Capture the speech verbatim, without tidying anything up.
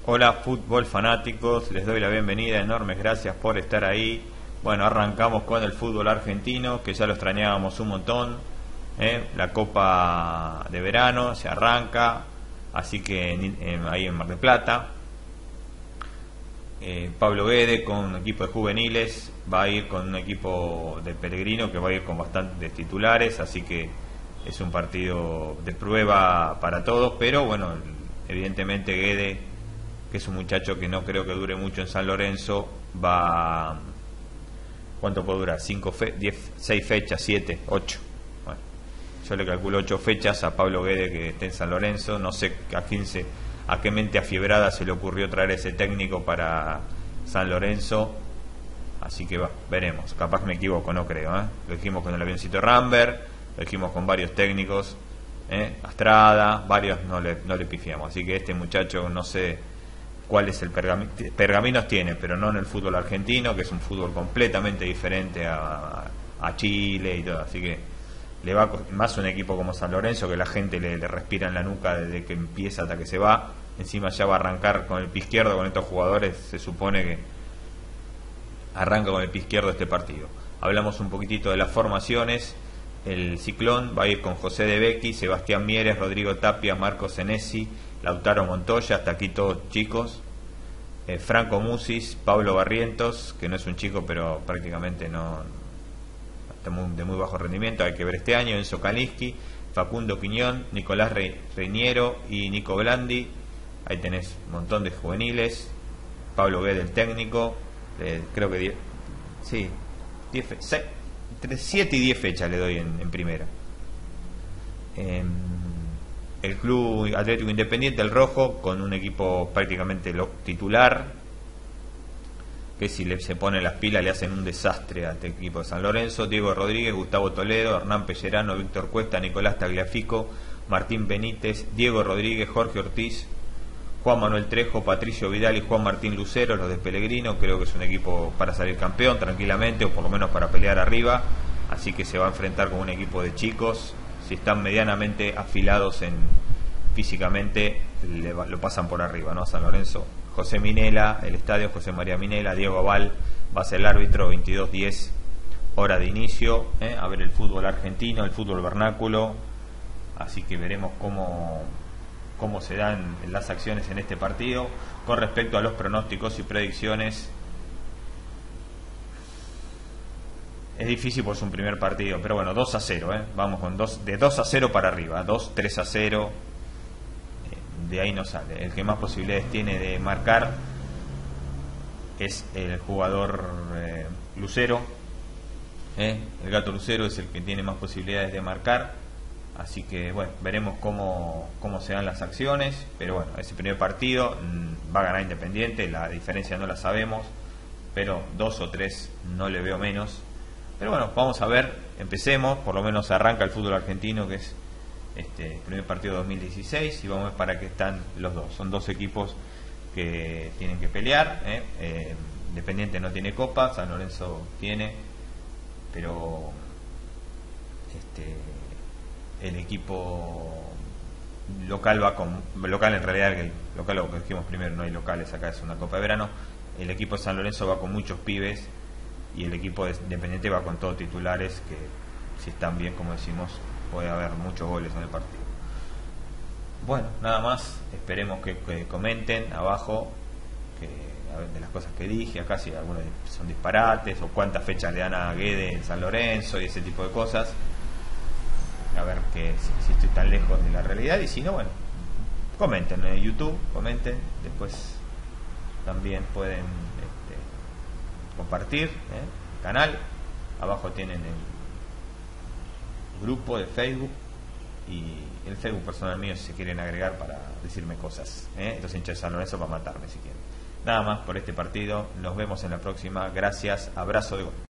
Hola fútbol fanáticos, les doy la bienvenida, enormes gracias por estar ahí. Bueno, arrancamos con el fútbol argentino, que ya lo extrañábamos un montón. ¿eh? La Copa de Verano se arranca, así que en, en, ahí en Mar del Plata. Eh, Pablo Guede con un equipo de juveniles va a ir con un equipo de Pellegrino que va a ir con bastantes titulares, así que es un partido de prueba para todos, pero bueno, evidentemente Guede, que es un muchacho que no creo que dure mucho en San Lorenzo, va... ¿Cuánto puede durar? ¿Cinco fe diez, seis fechas? ¿Siete? ¿Ocho? Bueno, yo le calculo ocho fechas a Pablo Guede que esté en San Lorenzo. No sé a quién se, a qué mente afiebrada se le ocurrió traer ese técnico para San Lorenzo. Así que va, veremos. Capaz me equivoco, no creo. ¿eh? Lo dijimos con el avioncito Rambert, lo dijimos con varios técnicos. ¿eh? Astrada, varios no le, no le pifiamos. Así que este muchacho no sé cuál es el pergamino, pergaminos tiene, pero no en el fútbol argentino, que es un fútbol completamente diferente a, a Chile y todo, así que le va más un equipo como San Lorenzo, que la gente le, le respira en la nuca desde que empieza hasta que se va. Encima ya va a arrancar con el pie izquierdo con estos jugadores, se supone que arranca con el pie izquierdo este partido. Hablamos un poquitito de las formaciones. El Ciclón va a ir con José De Becchi, Sebastián Mieres, Rodrigo Tapia, Marcos Senesi, Lautaro Montoya, hasta aquí todos chicos. eh, Franco Musis, Pablo Barrientos, que no es un chico pero prácticamente no está muy, de muy bajo rendimiento, hay que ver este año. Enzo Kaliski, Facundo Quiñón, Nicolás Re, Reiniero y Nico Blandi. Ahí tenés un montón de juveniles. Pablo Guede, el técnico, eh, creo que diez, sí, diez, seis, entre siete y diez fechas le doy en, en primera. eh, El Club Atlético Independiente, el rojo, con un equipo prácticamente lo titular, que si le, se pone las pilas le hacen un desastre a este equipo de San Lorenzo. Diego Rodríguez, Gustavo Toledo, Hernán Pellerano, Víctor Cuesta, Nicolás Tagliafico, Martín Benítez, Diego Rodríguez, Jorge Ortiz, Juan Manuel Trejo, Patricio Vidal y Juan Martín Lucero, los de Pellegrino. Creo que es un equipo para salir campeón tranquilamente, o por lo menos para pelear arriba, así que se va a enfrentar con un equipo de chicos. Si están medianamente afilados en físicamente, le va, lo pasan por arriba, ¿no? San Lorenzo. José Minela, el estadio José María Minela, Diego Aval va a ser el árbitro. Veintidós diez hora de inicio, ¿eh? A ver el fútbol argentino, el fútbol vernáculo, así que veremos cómo, cómo se dan las acciones en este partido. Con respecto a los pronósticos y predicciones, es difícil por su un primer partido, pero bueno, dos a cero, ¿eh? Vamos con dos, de dos a cero para arriba, dos, tres a cero, eh, de ahí no sale. El que más posibilidades tiene de marcar es el jugador eh, Lucero, ¿eh? El gato Lucero es el que tiene más posibilidades de marcar, así que bueno, veremos cómo, cómo se dan las acciones, pero bueno, ese primer partido mmm, va a ganar Independiente, la diferencia no la sabemos, pero dos o tres no le veo menos. Pero bueno, vamos a ver, empecemos, por lo menos arranca el fútbol argentino, que es este el primer partido de dos mil dieciséis, y vamos a ver para qué están los dos. Son dos equipos que tienen que pelear, ¿eh? Eh, Independiente no tiene copa, San Lorenzo tiene, pero este el equipo local va con, local en realidad, el local lo que dijimos primero, no hay locales, acá es una copa de verano. El equipo de San Lorenzo va con muchos pibes, y el equipo de Independiente va con todos titulares que, si están bien, como decimos, puede haber muchos goles en el partido. Bueno, nada más, esperemos que, que comenten abajo que, a ver, de las cosas que dije acá, si algunos son disparates o cuántas fechas le dan a Guede en San Lorenzo y ese tipo de cosas, a ver que si, si estoy tan lejos de la realidad, y si no, bueno, comenten en YouTube, comenten, después también pueden compartir ¿eh? el canal, abajo tienen el grupo de Facebook y el Facebook personal mío si se quieren agregar para decirme cosas, ¿eh? Los hinchas de San Lorenzo para matarme si quieren. Nada más por este partido, nos vemos en la próxima, gracias, abrazo de gol.